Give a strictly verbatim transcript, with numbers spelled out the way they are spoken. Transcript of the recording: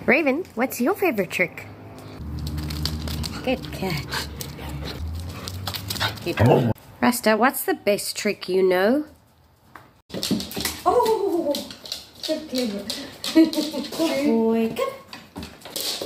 Raven, what's your favorite trick? Good catch. Good. Rasta, what's the best trick you know? Oh, so clever. Good boy. Come.